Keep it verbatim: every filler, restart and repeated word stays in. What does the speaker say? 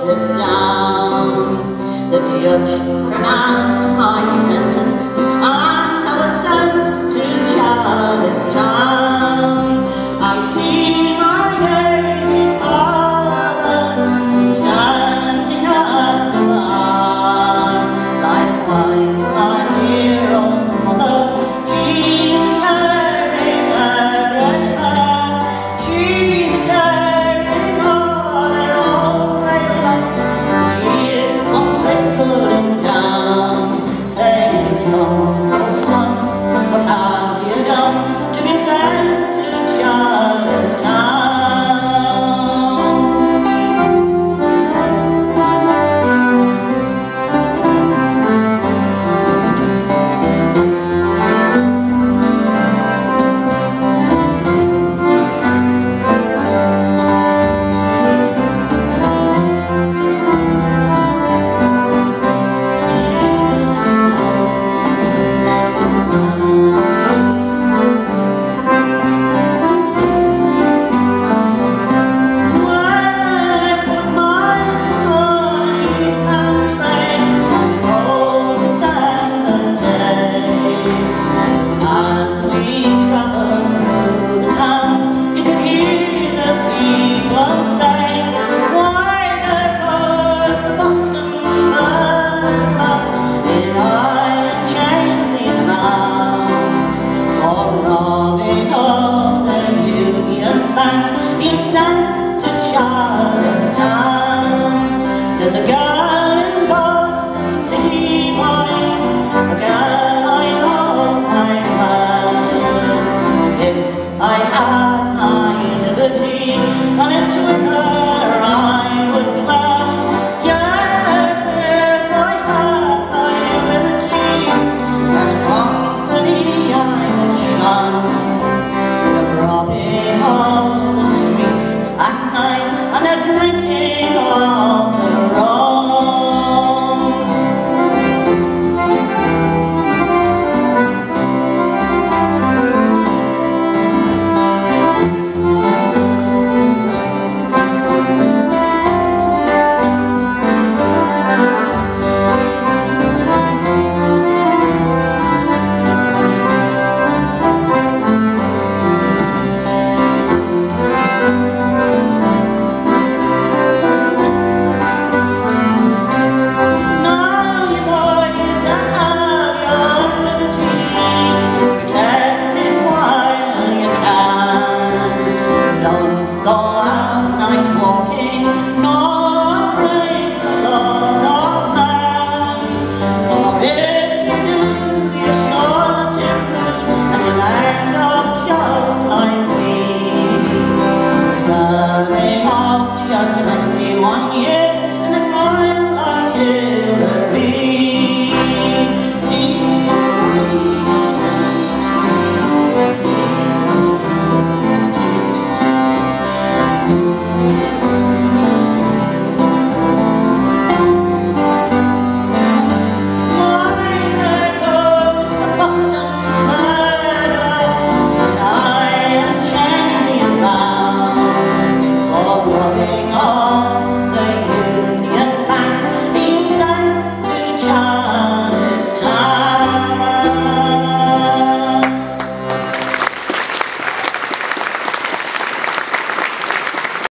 sit down. The judge pronounced my sentence, and I was sent to Charlestown. I see my aged father standing at the bar. Likewise, my dear old mother, she's tearing her great hair. She's tearing all her old grey locks. The tears come trickling down, saying, son, oh son, what have you done to be sent to Charlestown? There's a girl in Boston City, boys, a girl I love quite well. If I had my liberty, and it's with her I would dwell. Yes, if I had my liberty, as company I would shun. The robbing of the streets at night, and the drinking